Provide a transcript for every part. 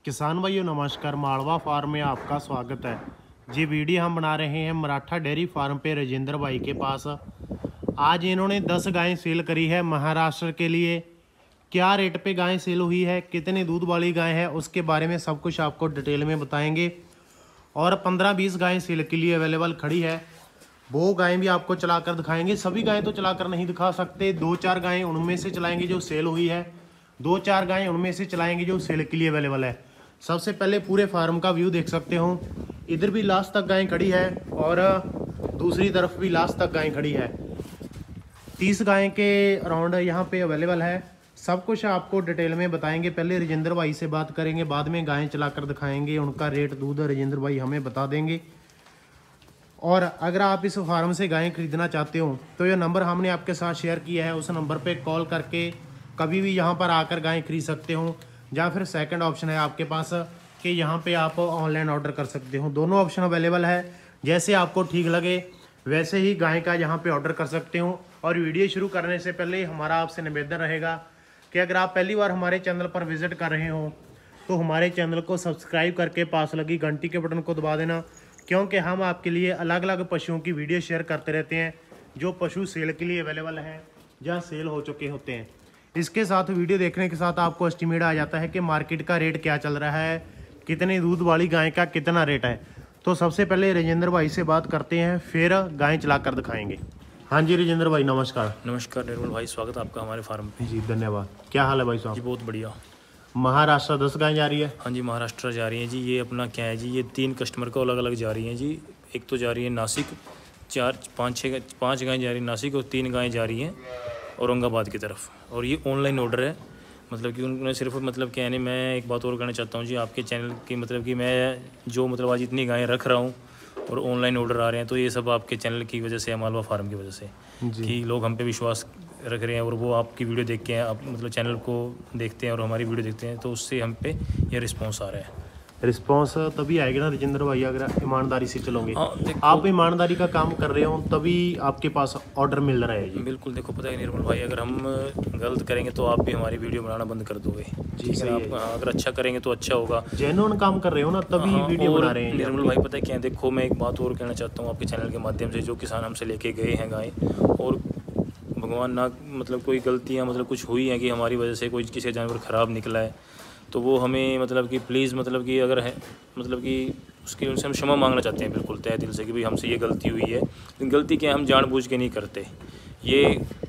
किसान भाइयों नमस्कार। मालवा फार्म में आपका स्वागत है। जी वीडियो हम बना रहे हैं मराठा डेयरी फार्म पे राजेंद्र भाई के पास। आज इन्होंने 10 गायें सेल करी है महाराष्ट्र के लिए। क्या रेट पे गायें सेल हुई है, कितने दूध वाली गाय है, उसके बारे में सब कुछ आपको डिटेल में बताएंगे। और 15-20 गायें सेल के लिए अवेलेबल खड़ी है, वो गायें भी आपको चलाकर दिखाएंगे। सभी गायें तो चलाकर नहीं दिखा सकते, 2-4 गायें उनमें से चलाएंगे जो सेल हुई है, 2-4 गायें उनमें से चलाएंगे जो सेल के लिए अवेलेबल है। सबसे पहले पूरे फार्म का व्यू देख सकते हो। इधर भी लास्ट तक गायें खड़ी है और दूसरी तरफ भी लास्ट तक गायें खड़ी है। 30 गायें के अराउंड यहाँ पे अवेलेबल है। सब कुछ आपको डिटेल में बताएंगे। पहले राजेंद्र भाई से बात करेंगे, बाद में गायें चलाकर दिखाएंगे। उनका रेट दूध राजेंद्र भाई हमें बता देंगे। और अगर आप इस फार्म से गायें खरीदना चाहते हो तो ये नंबर हमने आपके साथ शेयर किया है, उस नंबर पे कॉल करके कभी भी यहाँ पर आकर गायें खरीद सकते हो। या फिर सेकंड ऑप्शन है आपके पास कि यहाँ पे आप ऑनलाइन ऑर्डर कर सकते हो। दोनों ऑप्शन अवेलेबल है, जैसे आपको ठीक लगे वैसे ही गाय का यहाँ पे ऑर्डर कर सकते हो। और वीडियो शुरू करने से पहले हमारा आपसे निवेदन रहेगा कि अगर आप पहली बार हमारे चैनल पर विजिट कर रहे हो तो हमारे चैनल को सब्सक्राइब करके पास लगी घंटी के बटन को दबा देना, क्योंकि हम आपके लिए अलग अलग पशुओं की वीडियो शेयर करते रहते हैं जो पशु सेल के लिए अवेलेबल हैं या सेल हो चुके होते हैं। इसके साथ वीडियो देखने के साथ आपको एस्टिमेट आ जाता है कि मार्केट का रेट क्या चल रहा है, कितने दूध वाली गाय का कितना रेट है। तो सबसे पहले राजेंद्र भाई से बात करते हैं, फिर गाय चलाकर दिखाएंगे। हाँ जी राजेंद्र भाई नमस्कार। नमस्कार निर्मल भाई, स्वागत है आपका हमारे फार्म पे। जी धन्यवाद। क्या हाल है भाई साहब? जी बहुत बढ़िया। महाराष्ट्र 10 गाय जा रही है? हाँ जी महाराष्ट्र जा रही है जी। ये अपना क्या है जी, ये 3 कस्टमर को अलग अलग जा रही हैं जी। एक तो जा रही है नासिक, 5 गायें जा रही है नासिक और 3 गायें जा रही हैं औरंगाबाद की तरफ। और ये ऑनलाइन ऑर्डर है, मतलब कि उन्होंने सिर्फ मतलब क्या है, मैं एक बात और कहना चाहता हूँ जी आपके चैनल की, मतलब कि मैं जो मतलब आज इतनी गायें रख रहा हूँ और ऑनलाइन ऑर्डर आ रहे हैं तो ये सब आपके चैनल की वजह से, मालवा फार्म की वजह से कि लोग हम पे विश्वास रख रहे हैं और वो आपकी वीडियो देख के आप मतलब चैनल को देखते हैं और हमारी वीडियो देखते हैं, तो उससे हम पे ये रिस्पांस आ रहा है। रिस्पांस तभी आएगा ना राजेंद्र भाई अगर ईमानदारी से चलोगे। आप ईमानदारी का काम कर रहे हो तभी आपके पास ऑर्डर मिल रहा है जी। बिल्कुल। देखो पता है निर्मल भाई, अगर हम गलत करेंगे तो आप भी हमारी वीडियो बनाना बंद कर दोगे। ठीक है, आप अगर अच्छा करेंगे तो अच्छा होगा। जेन्युइन काम कर रहे हो ना तभी वीडियो बना रहे हैं निर्मल भाई। पता है क्या है, देखो मैं एक बात और कहना चाहता हूँ आपके चैनल के माध्यम से, जो किसान हमसे लेके गए हैं गाय, और भगवान ना मतलब कोई गलतियाँ मतलब कुछ हुई हैं कि हमारी वजह से कोई किसी जानवर ख़राब निकला है, तो वो हमें मतलब कि प्लीज़ मतलब कि अगर है मतलब कि उसकी उनसे हम क्षमा मांगना चाहते हैं बिल्कुल तहे दिल से कि भाई हमसे ये गलती हुई है। लेकिन गलती क्या है, हम जानबूझ के नहीं करते, ये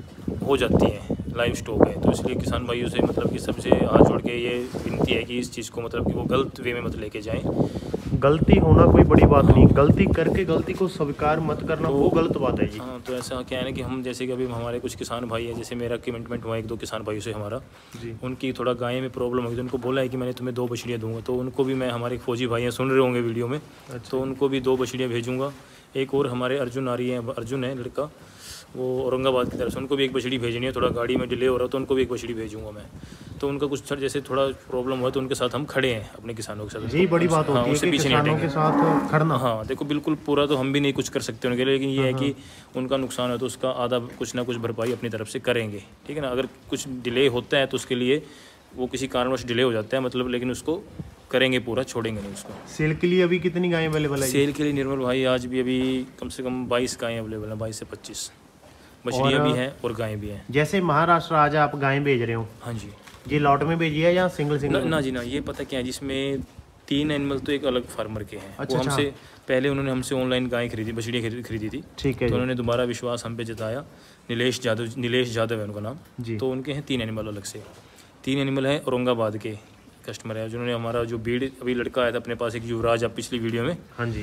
हो जाती है, लाइव स्टॉक है। तो इसलिए किसान भाइयों से मतलब कि सबसे हाथ जोड़ के ये विनती है कि इस चीज़ को मतलब कि वो गलत वे में मत लेके जाएं। गलती होना कोई बड़ी बात नहीं, गलती करके गलती को स्वीकार मत करना वो गलत बात है जी। हाँ, तो ऐसा क्या है ना कि हम जैसे कि अभी हमारे कुछ किसान भाई हैं, जैसे मेरा कमिटमेंट हुआ 1-2 किसान भाइयों से हमारा जी, उनकी थोड़ा गाय में प्रॉब्लम होगी तो उनको बोला है कि मैंने तुम्हें 2 बछड़ियाँ दूंगा। तो उनको भी मैं, हमारे फौजी भाई हैं सुन रहे होंगे वीडियो में, तो उनको भी 2 बछड़ियाँ भेजूँगा। एक और हमारे अर्जुन आ रही है, अर्जुन है लड़का, वो औरंगाबाद की तरफ से, उनको भी 1 बछड़ी भेजनी है। थोड़ा गाड़ी में डिले हो रहा है तो उनको भी 1 बछड़ी भेजूंगा मैं। तो उनका कुछ सर जैसे थोड़ा प्रॉब्लम हुआ तो उनके साथ हम खड़े हैं अपने किसानों के साथ। जी बड़ी बात होती है कि किसानों के साथ खड़ना। हाँ देखो बिल्कुल पूरा तो हम भी नहीं कुछ कर सकते उनके लिए, लेकिन ये है कि उनका नुकसान है तो उसका आधा कुछ ना कुछ भरपाई अपनी तरफ से करेंगे। ठीक है ना, अगर कुछ डिले होता है तो उसके लिए वो किसी कारणवश डिले हो जाता है मतलब, लेकिन उसको करेंगे पूरा, छोड़ेंगे नहीं उसको। सेल के लिए अभी कितनी गायें अवेलेबल है? सेल के लिए निर्मल भाई आज भी अभी कम से कम 22 गायें अवेलेबल हैं, 22 से 25 बछड़ियाँ भी हैं और गायें भी हैं। जैसे महाराष्ट्र आज आप गायें भेज रहे हो? हाँ जी। ये लॉट में भेजी है या सिंगल? ना जी ना, ये पता क्या है, जिसमें 3 एनिमल तो एक अलग फार्मर के हैं। अच्छा, वो हमसे पहले उन्होंने हमसे ऑनलाइन गायें खरीदी, बछड़ियाँ खरीदी थी। ठीक है। तो उन्होंने दोबारा विश्वास हम पे जताया। नीलेश यादव है उनका नाम जी। तो उनके हैं 3 एनिमल अलग से। 3 एनिमल हैं औरंगाबाद के कस्टमर है, जिन्होंने हमारा जो बीड़ अभी लड़का आया था अपने पास, एक युवराज, आप पिछली वीडियो में, हाँ जी,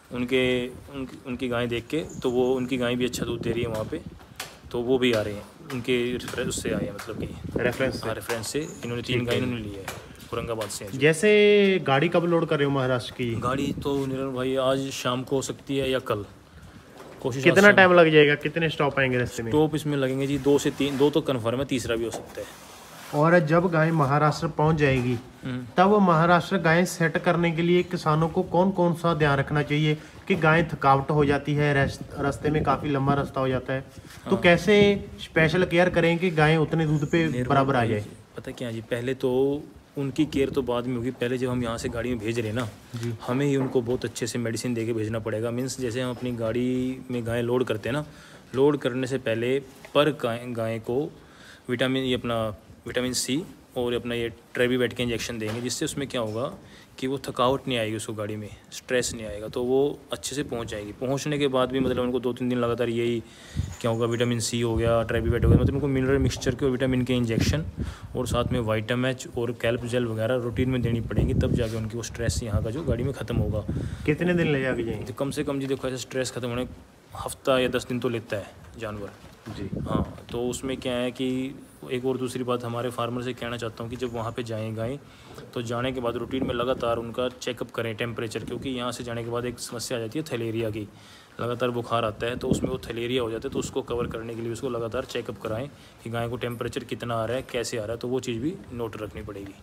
उनकी गायें देख के तो वो उनकी गायें भी अच्छा दूध दे रही है वहाँ पे, तो वो भी आ रहे हैं उनके उससे आए हैं, मतलब कि रेफरेंस से इन्होंने 3 गायें इन्होंने ली है औरंगाबाद से। जैसे गाड़ी कब लोड कर रहे हो महाराष्ट्र की? गाड़ी तो निर्मल भाई आज शाम को हो सकती है या कल, कोशिश। कितना टाइम लग जाएगा, कितने स्टॉप आएंगे रास्ते में? स्टॉप इसमें लगेंगे जी 2 से 3, 2 तो कन्फर्म है, तीसरा भी हो सकता है। और जब गाय महाराष्ट्र पहुंच जाएगी तब महाराष्ट्र गायें सेट करने के लिए किसानों को कौन कौन सा ध्यान रखना चाहिए कि गायें थकावट हो जाती है, रास्ते में काफ़ी लंबा रास्ता हो जाता है, तो कैसे स्पेशल केयर करें कि गायें उतने दूध पे बराबर आ जाए? पता क्या है जी, पहले तो उनकी केयर तो बाद में होगी, पहले जब हम यहाँ से गाड़ी में भेज रहे हैं ना, हमें ही उनको बहुत अच्छे से मेडिसिन दे के भेजना पड़ेगा। मीन्स जैसे हम अपनी गाड़ी में गाय लोड करते हैं ना, लोड करने से पहले पर गाय को विटामिन सी और अपना ये ट्रेबीवेट के इंजेक्शन देंगे, जिससे उसमें क्या होगा कि वो थकावट नहीं आएगी, उसको गाड़ी में स्ट्रेस नहीं आएगा, तो वो अच्छे से पहुंच जाएगी। पहुंचने के बाद भी मतलब उनको 2-3 दिन लगातार यही क्या होगा, विटामिन सी हो गया, ट्रेबीवेट हो गया, मतलब उनको मिनरल मिक्सचर के और विटामिन के इंजेक्शन और साथ में वाइटामैच और कैल्प जेल वगैरह रूटीन में देनी पड़ेगी, तब जाके उनकी वो स्ट्रेस यहाँ का जो गाड़ी में ख़त्म होगा। कितने दिन ले जाके जाएंगे? तो कम से कम जी देखो, ऐसे स्ट्रेस ख़त्म होने हफ्ता या 10 दिन तो लेता है जानवर जी। हाँ, तो उसमें क्या है कि एक और दूसरी बात हमारे फार्मर से कहना चाहता हूँ कि जब वहाँ पे जाएँ गाय, तो जाने के बाद रूटीन में लगातार उनका चेकअप करें टेम्परेचर, क्योंकि यहाँ से जाने के बाद एक समस्या आ जाती है थैलेरिया की, लगातार बुखार आता है, तो उसमें वो थैलेरिया हो जाता है, तो उसको कवर करने के लिए उसको लगातार चेकअप कराएं कि गाय को टेम्परेचर कितना आ रहा है, कैसे आ रहा है, तो वो चीज़ भी नोट रखनी पड़ेगी।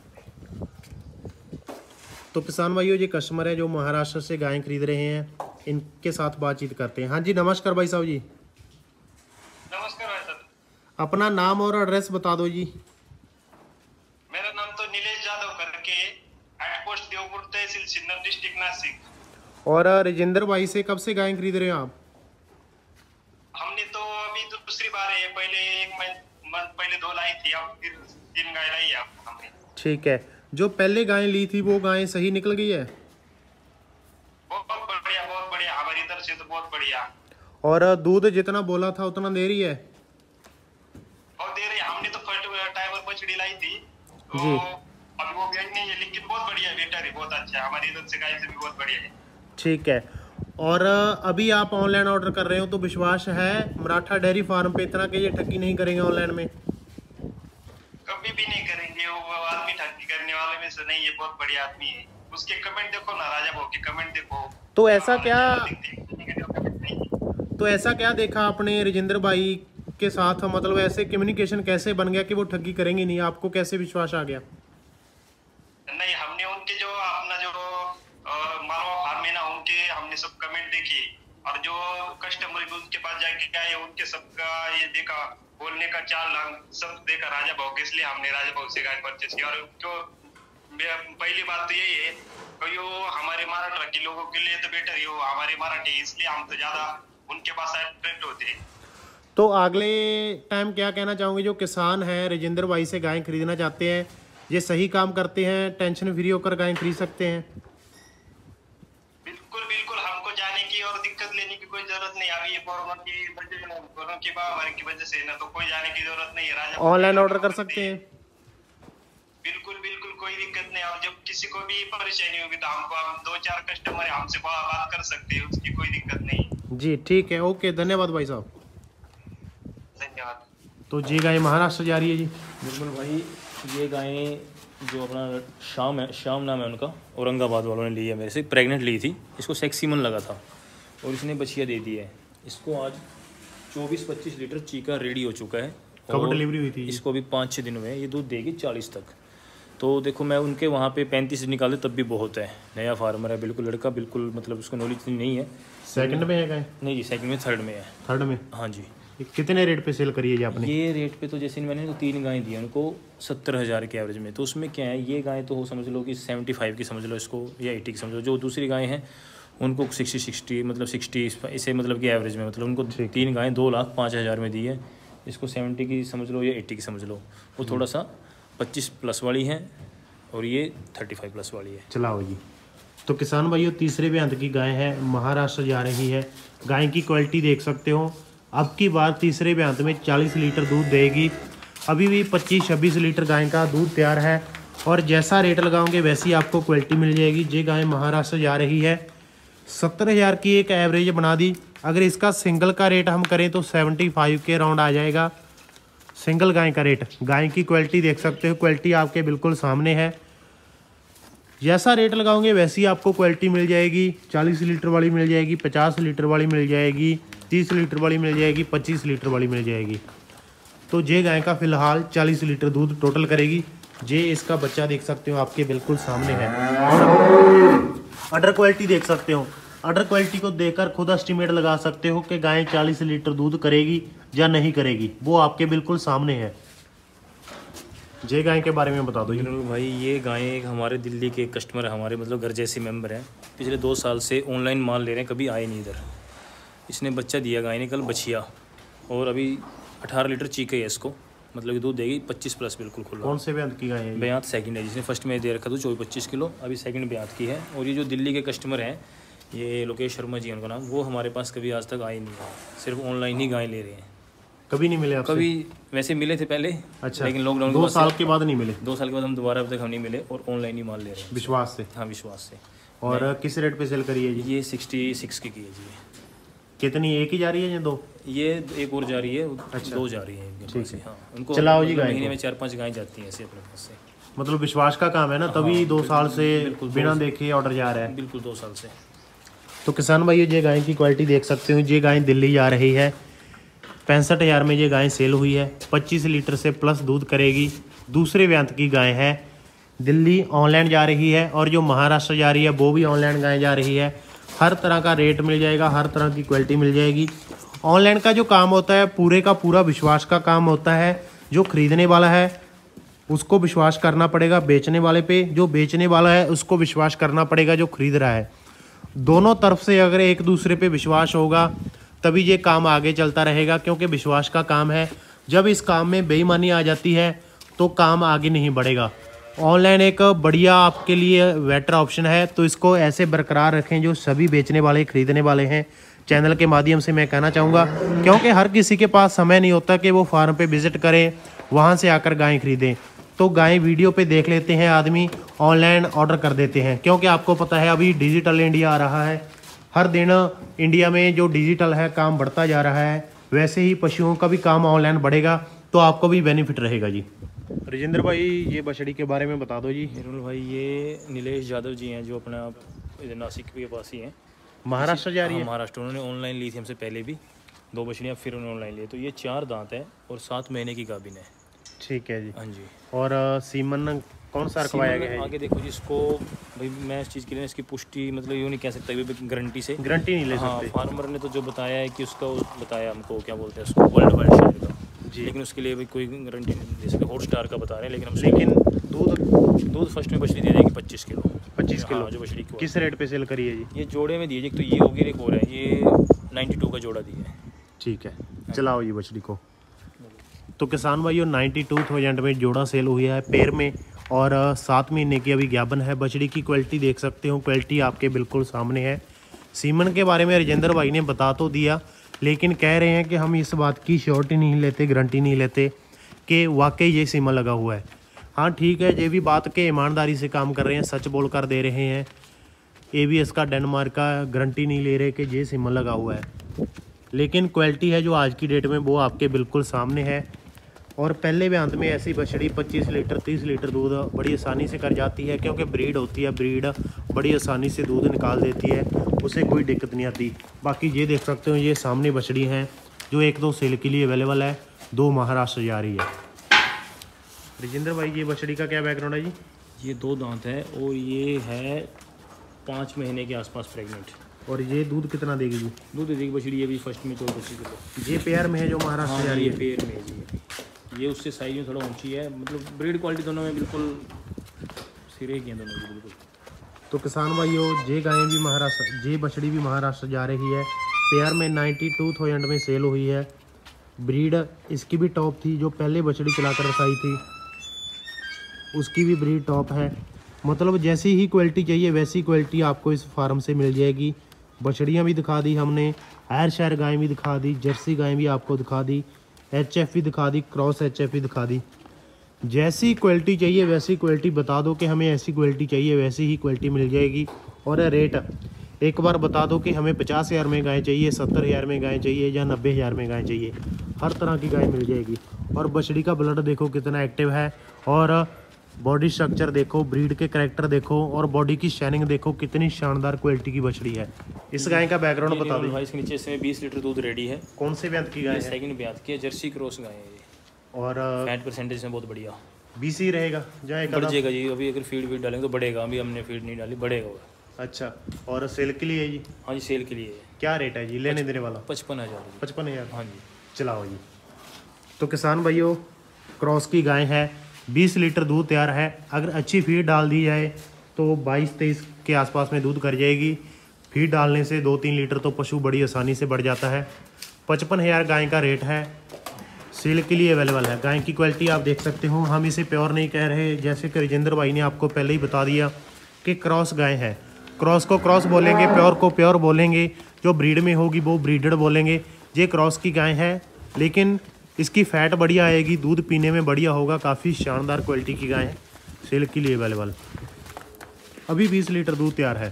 तो किसान भाइयों, ये कस्टमर है जो महाराष्ट्र से गायें खरीद रहे हैं, इनके साथ बातचीत करते हैं। हाँ जी, नमस्कार भाई साहब जी। नमस्कार भाई साहब। अपना नाम और एड्रेस बता दो जी। मेरा नाम तो नीलेश यादव करके, हेड पोस्ट देवपुर, तहसील सिन्नर, डिस्ट्रिक्ट नासिक। और राजेंद्र भाई से कब से गायें खरीद रहे हैं आप? हमने तो अभी दूसरी बार है, पहले 1 मंथ पहले 2 लाई थी, अब फिर 3 गाय लाई है हमने। ठीक है, जो पहले गायें ली थी वो गायें सही निकल गई है? बहुत बढ़िया, बहुत बढ़िया, हमारी तरफ से तो बहुत बढ़िया। और दूध जितना बोला था उतना दे रही है? और दे रही है। हमने तो फर्स्ट टाइम बछड़ी लाई थी, तो जी। अभी वो ब्याज नहीं है, लेकिन बहुत बढ़िया, बेटर है, बहुत अच्छा है, हमारी तरफ से गाय से भी बहुत बढ़िया है। ठीक है। और अभी आप ऑनलाइन ऑर्डर कर रहे हो तो विश्वास है मराठा डेयरी फार्म पे इतना कि ये ठगी नहीं करेंगे ऑनलाइन में? कभी भी नहीं करेंगे, वो आदमी ठगी करने वाले में से नहीं है, बहुत बढ़िया आदमी है। उसके कमेंट देखो ना, राजा भाव के कमेंट देखो। तो ऐसा क्या देखा आपने राजेंद्र भाई के साथ, मतलब ऐसे कम्युनिकेशन कैसे बन गया कि वो ठगी करेंगे नहीं? आपको कैसे विश्वास आ गया? नहीं, हमने उनके जो अपना जो मारवा फार्म है ना, उनके हमने सब कमेंट देखे, और जो कस्टमर भी उनके पास जाके आए, उनके सबका ये देखा, बोलने का चाल सब देखा राजा भाव के, इसलिए हमने राजा भाव से गाय परचेस किया। और जो पहली बात तो यही है, यो हमारे मराठा के लोगों के लिए तो बेटर है, वो हमारे मराठी, इसलिए हम तो ज्यादा उनके पास अट्रैक्ट होते हैं। तो अगले टाइम क्या कहना चाहोगे जो किसान हैं राजेंद्र भाई से गाय खरीदना चाहते हैं, ये सही काम करते हैं, टेंशन फ्री होकर गाय खरीद सकते हैं? बिल्कुल बिल्कुल, हमको जाने की और दिक्कत लेने की कोई जरूरत नहीं। अभी ये कोरोना की महामारी की वजह से ना, तो कोई जाने की जरूरत नहीं है। राजा ऑनलाइन ऑर्डर कर सकते हैं? बिल्कुल बिल्कुल, कोई दिक्कत नहीं। और जब किसी को भी परेशानी होगी तो हमको, हम 2-4 कस्टमर है, हमसे बात कर सकते हैं, उसकी कोई दिक्कत नहीं। जी ठीक है, ओके, धन्यवाद भाई साहब। धन्यवाद। तो जी गाय महाराष्ट्र जा रही है जी। बिल्कुल भाई, ये गायें जो अपना शाम नाम है उनका, औरंगाबाद वालों ने ली है मेरे से, प्रेग्नेंट ली थी, इसको सेक्सीमन लगा था और इसने बछिया दे दी है। इसको आज 24-25 लीटर चीका रेडी हो चुका है। कब डिलीवरी हुई थी? इसको अभी 5-6 दिन हुए हैं, ये दूध देगी 40 तक। तो देखो, मैं उनके वहाँ पे 35 निकाले तब भी बहुत है। नया फार्मर है, बिल्कुल लड़का, बिल्कुल मतलब उसको नॉलेज नहीं है। सेकंड में है गाय? नहीं जी, सेकंड में, थर्ड में है। थर्ड में? हाँ जी। कितने रेट पे सेल करी है जी आपने? ये रेट पे तो जैसे मैंने 3 गायें दी उनको 70,000 के एवरेज में। तो उसमें क्या है, ये गाय तो समझ लो कि 75 की समझ लो इसको, या 80 की समझ लो। जो दूसरी गायें हैं उनको 60 मतलब 60 इसे मतलब कि एवरेज में, मतलब उनको 3 गायें 2,05,000 में दी है। इसको 70 की समझ लो या 80 की समझ लो। वो थोड़ा सा 25 प्लस वाली है और ये 35 प्लस वाली है। चलाओ जी। तो किसान भाइयों, तीसरे ब्यांत की गाय है, महाराष्ट्र जा रही है। गाय की क्वालिटी देख सकते हो। अब की बार तीसरे ब्यांत में 40 लीटर दूध देगी। अभी भी 25-26 लीटर गाय का दूध तैयार है, और जैसा रेट लगाओगे वैसी आपको क्वालिटी मिल जाएगी। ये गाय महाराष्ट्र जा रही है। 70,000 की एक एवरेज बना दी। अगर इसका सिंगल का रेट हम करें तो 75 के राउंड आ जाएगा सिंगल गाय का रेट। गाय की क्वालिटी देख सकते हो, क्वालिटी आपके बिल्कुल सामने है। जैसा रेट लगाओगे वैसी आपको क्वालिटी मिल जाएगी। 40 लीटर वाली मिल जाएगी, 50 लीटर वाली मिल जाएगी, 30 लीटर वाली मिल जाएगी, 25 लीटर वाली मिल जाएगी। तो ये गाय का फिलहाल 40 लीटर दूध टोटल करेगी। ये इसका बच्चा देख सकते हो, आपके बिल्कुल सामने है। अडर क्वालिटी देख सकते हो। अडर क्वालिटी को देखकर खुद एस्टिमेट लगा सकते हो कि गाय 40 लीटर दूध करेगी या नहीं करेगी, वो आपके बिल्कुल सामने है। ये गाय के बारे में बता दो भाई। ये गाय एक हमारे दिल्ली के कस्टमर है, हमारे मतलब घर जैसे मेंबर हैं। पिछले 2 साल से ऑनलाइन माल ले रहे हैं, कभी आए नहीं इधर। इसने बच्चा दिया गाय ने कल, बछिया, और अभी 18 लीटर चीक है इसको, मतलब कि दूध देगी 25+ बिल्कुल खुला। कौन से ब्यांत की गाय है? ब्यांत सेकंड है, जिसने फर्स्ट में दे रखा था 24-25 किलो, अभी सेकंड ब्यांत की है। और ये जो दिल्ली के कस्टमर हैं, ये लोकेश शर्मा जी उनका नाम, वो हमारे पास कभी आज तक आए नहीं है, सिर्फ ऑनलाइन ही गाय ले रहे हैं। कभी नहीं मिले आपसे? कभी वैसे मिले थे पहले। अच्छा। लेकिन लॉकडाउन 2 साल के बाद नहीं मिले? 2 साल के बाद हम दोबारा अब तक हम नहीं मिले, और ऑनलाइन ही माल ले रहे हैं विश्वास से? हाँ, विश्वास से। और किस रेट पे सेल करी है जी? ये 66 की है जी। कितनी, एक ही जा रही है या 2? ये एक और जा रही है। अच्छा। 2 जा रही है इनके पास। हाँ, उनको चलाओ जी गाय महीने में 4-5 गाय जाती हैं ऐसे अपने पास से। मतलब विश्वास का काम है ना, तभी 2 साल से बिना देखे ऑर्डर जा रहा है। बिल्कुल 2 साल से। तो किसान भाई ये गाय की क्वालिटी देख सकते हो, ये गाय दिल्ली जा रही है। 65,000 में ये गाय सेल हुई है। 25 लीटर से प्लस दूध करेगी। दूसरे ब्यांत की गाय है, दिल्ली ऑनलाइन जा रही है, और जो महाराष्ट्र जा रही है वो भी ऑनलाइन गाय जा रही है। हर तरह का रेट मिल जाएगा, हर तरह की क्वालिटी मिल जाएगी। ऑनलाइन का जो काम होता है पूरे का पूरा विश्वास का काम होता है। जो खरीदने वाला है उसको विश्वास करना पड़ेगा बेचने वाले पे, जो बेचने वाला है उसको विश्वास करना पड़ेगा जो खरीद रहा है। दोनों तरफ से अगर एक दूसरे पे विश्वास होगा तभी ये काम आगे चलता रहेगा, क्योंकि विश्वास का काम है। जब इस काम में बेईमानी आ जाती है तो काम आगे नहीं बढ़ेगा। ऑनलाइन एक बढ़िया आपके लिए बेटर ऑप्शन है, तो इसको ऐसे बरकरार रखें जो सभी बेचने वाले खरीदने वाले हैं। चैनल के माध्यम से मैं कहना चाहूँगा, क्योंकि हर किसी के पास समय नहीं होता कि वो फार्म पे विजिट करें, वहाँ से आकर गाय खरीदें। तो गाय वीडियो पे देख लेते हैं आदमी, ऑनलाइन ऑर्डर कर देते हैं, क्योंकि आपको पता है अभी डिजिटल इंडिया आ रहा है। हर दिन इंडिया में जो डिजिटल है काम बढ़ता जा रहा है, वैसे ही पशुओं का भी काम ऑनलाइन बढ़ेगा, तो आपको भी बेनिफिट रहेगा जी। राजेंद्र भाई ये बछड़ी के बारे में बता दो जी। हिरुल भाई ये नीलेश यादव जी हैं, जो अपना इधर नासिक के पास ही हैं। महाराष्ट्र जा रही है? महाराष्ट्र। उन्होंने ऑनलाइन ली थी हमसे पहले भी 2 बछड़ियाँ, फिर उन्होंने ऑनलाइन ली। तो ये 4 दांत है और 7 महीने की गाभिन है। ठीक है जी। हाँ जी। और सीमन कौन सा रखवाया गया है? आगे देखो जिसको भाई, मैं इस चीज़ के लिए इसकी पुष्टि मतलब यूँ नहीं कह सकता गारंटी से, गारंटी नहीं ले सकते। हाँ, फार्मर ने तो जो बताया है कि उसका बताया हमको, क्या बोलते हैं उसको, वर्ल्ड वाइड शेयर का जी। लेकिन उसके लिए भी कोई गारंटी नहीं दे सकते। हॉटस्टार का बता रहे हैं, लेकिन दूध फर्स्ट में बछड़ी दे देगी 25 किलो। 25 किलो हाँ, जो बछड़ी किस रेट पे सेल करी है जी? ये जोड़े में दी है, एक तो ये होगी, एक और है, ये 92 का जोड़ा दिया है। ठीक है, चलाओ ये बछड़ी को। तो किसान भाइयों 92,000 में जोड़ा सेल हुई है पैर में, और 7 महीने की अभी ज्ञापन है। बछड़ी की क्वालिटी देख सकते हो, क्वालिटी आपके बिल्कुल सामने है। सीमन के बारे में राजेंद्र भाई ने बता तो दिया, लेकिन कह रहे हैं कि हम इस बात की श्योरिटी नहीं लेते, गारंटी नहीं लेते कि वाकई ये सीमन लगा हुआ है। हाँ ठीक है, ये भी बात के ईमानदारी से काम कर रहे हैं, सच बोल कर दे रहे हैं। ABS का डेनमार्क का गारंटी नहीं ले रहे कि ये सीमन लगा हुआ है, लेकिन क्वालिटी है जो आज की डेट में वो आपके बिल्कुल सामने है। और पहले ब्यांत में ऐसी बछड़ी 25 लीटर 30 लीटर दूध बड़ी आसानी से कर जाती है, क्योंकि ब्रीड होती है, ब्रीड बड़ी आसानी से दूध निकाल देती है, उसे कोई दिक्कत नहीं आती। बाकी ये देख सकते हो, ये सामने बछड़ी हैं जो 1-2 सेल के लिए अवेलेबल है, 2 महाराष्ट्र जा रही है। राजेंद्र भाई ये बछड़ी का क्या बैकग्राउंड है जी? ये 2 दांत है और ये है 5 महीने के आसपास प्रेग्नेंट। और ये दूध कितना देगी जी? दूध देगी बछड़ी, ये भी फर्स्ट में 24 किलो। ये पेयर में है जो महाराष्ट्र जा रही है? पेयर में जी। ये उससे साइज में थोड़ा ऊंची है, मतलब ब्रीड क्वालिटी दोनों में बिल्कुल सिरे की हैं दोनों की बिल्कुल। तो किसान भाइयों ये गायें भी महाराष्ट्र, ये बछड़ी भी महाराष्ट्र जा रही है। पेयर में 92,000 में सेल हुई है। ब्रीड इसकी भी टॉप थी, जो पहले बछड़ी चलाकर रखाई थी उसकी भी ब्रीड टॉप है। मतलब जैसी ही क्वालिटी चाहिए वैसी क्वालिटी आपको इस फार्म से मिल जाएगी। बछड़ियाँ भी दिखा दी हमने, आयरशायर गाय भी दिखा दी, जर्सी गाय भी आपको दिखा दी, HF भी दिखा दी, क्रॉस HF भी दिखा दी। जैसी क्वालिटी चाहिए वैसी क्वालिटी बता दो कि हमें ऐसी क्वालिटी चाहिए, वैसी ही क्वालिटी मिल जाएगी। और रेट एक बार बता दो कि हमें 50,000 में गाय चाहिए, 70,000 में गाय चाहिए या 90,000 में गाय चाहिए, हर तरह की गाय मिल जाएगी। और बछड़ी का ब्लड देखो कितना एक्टिव है, और बॉडी स्ट्रक्चर देखो, ब्रीड के कैरेक्टर देखो, और बॉडी की शाइनिंग देखो, कितनी शानदार क्वालिटी की बछड़ी है। इस गाय का बैकग्राउंड बता दो भाई। इसके नीचे से 20 लीटर दूध रेडी है। कौन से ब्यांत की गाय है? सेकंड ब्यांत की है, जर्सी क्रॉस गाय है ये। और फैट परसेंटेज में बहुत बढ़िया, BC रहेगा, जाएगा बढ़ जाएगा जी। अभी अगर फीड डालेंगे तो बढ़ेगा, अभी हमने फीड नहीं डाली, बढ़ेगा। अच्छा, और सेल के लिए जी? हाँ जी, सेल के लिए है। क्या रेट है जी लेने देने वाला? 55,000। 55,000? हाँ जी। चलाओ जी। तो किसान भाइयों क्रॉस की गाय है, 20 लीटर दूध तैयार है। अगर अच्छी फीड डाल दी जाए तो 22-23 के आसपास में दूध कर जाएगी। फीड डालने से 2-3 लीटर तो पशु बड़ी आसानी से बढ़ जाता है। 55,000 गाय का रेट है, सेल के लिए अवेलेबल है। गाय की क्वालिटी आप देख सकते हो, हम इसे प्योर नहीं कह रहे, जैसे कि राजेंद्र भाई ने आपको पहले ही बता दिया कि क्रॉस गाय है। क्रॉस को क्रॉस बोलेंगे, प्योर को प्योर बोलेंगे, जो ब्रीड में होगी वो ब्रीडर बोलेंगे। ये क्रॉस की गाय है, लेकिन इसकी फैट बढ़िया आएगी, दूध पीने में बढ़िया होगा। काफ़ी शानदार क्वालिटी की गाय है, सेल के लिए अवेलेबल। अभी 20 लीटर दूध तैयार है।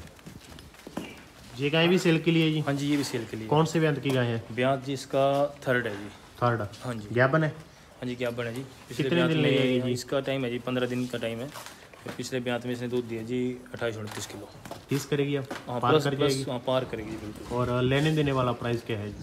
ये गाय भी सेल के लिए जी? हाँ जी, ये भी सेल के लिए। कौन से ब्यांत की गाय है? ब्यांत जी इसका 3rd है जी। 3rd? हाँ जी। ज्ञापन है? हाँ जी, ज्ञापन है जी। कितने दिन लगेगी जी? इसका टाइम है जी 15 दिन का टाइम है। पिछले ब्यांत में इसने दूध दिया जी 28-29 किलो। 30 करेगी अब? हाँ, पार कर जाएगी? हाँ, पार करेगी जी बिल्कुल। और लेने देने वाला प्राइस क्या है?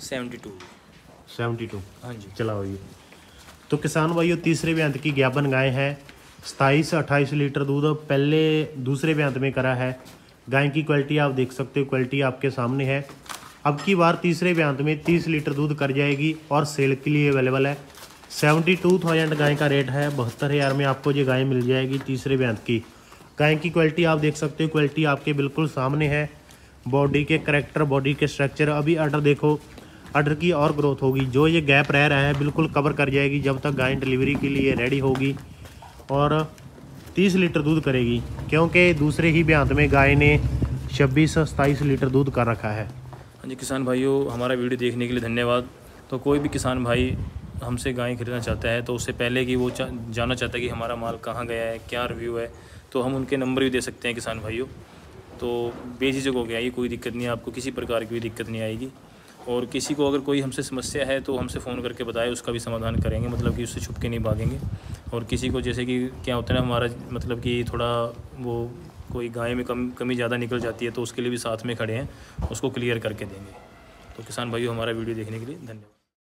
72। हाँ जी। चला भाई। तो किसान भाइयों, तीसरे ब्यांत की ज्ञापन गाय है, 27-28 लीटर दूध पहले दूसरे ब्यांत में करा है। गाय की क्वालिटी आप देख सकते हो, क्वालिटी आपके सामने है। अब की बार तीसरे ब्यांत में 30 लीटर दूध कर जाएगी और सेल के लिए अवेलेबल है। 72,000 गाय का रेट है। 72,000 में आपको ये गाय मिल जाएगी तीसरे ब्यांत की। गाय की क्वालिटी आप देख सकते हो, क्वालिटी आपके बिल्कुल सामने है। बॉडी के करैक्टर, बॉडी के स्ट्रक्चर, अभी अडर देखो, अडर की और ग्रोथ होगी। जो ये गैप रह रहा है बिल्कुल कवर कर जाएगी जब तक गाय डिलीवरी के लिए रेडी होगी, और 30 लीटर दूध करेगी, क्योंकि दूसरे ही ब्यांत में गाय ने 26-27 लीटर दूध कर रखा है। हाँ जी किसान भाइयों, हमारा वीडियो देखने के लिए धन्यवाद। तो कोई भी किसान भाई हमसे गाय खरीदना चाहता है तो उससे पहले कि वो जानना चाहता है कि हमारा माल कहाँ गया है, क्या रिव्यू है, तो हम उनके नंबर भी दे सकते हैं किसान भाइयों। तो बेझिझक हो गया, ये कोई दिक्कत नहीं है, आपको किसी प्रकार की भी दिक्कत नहीं आएगी। और किसी को अगर कोई हमसे समस्या है तो हमसे फ़ोन करके बताए, उसका भी समाधान करेंगे, मतलब कि उससे छुप के नहीं भागेंगे। और किसी को जैसे कि क्या होता है ना, हमारा मतलब कि थोड़ा वो कोई गाय में कमी ज़्यादा निकल जाती है तो उसके लिए भी साथ में खड़े हैं, उसको क्लियर करके देंगे। तो किसान भाइयों, हमारा वीडियो देखने के लिए धन्यवाद।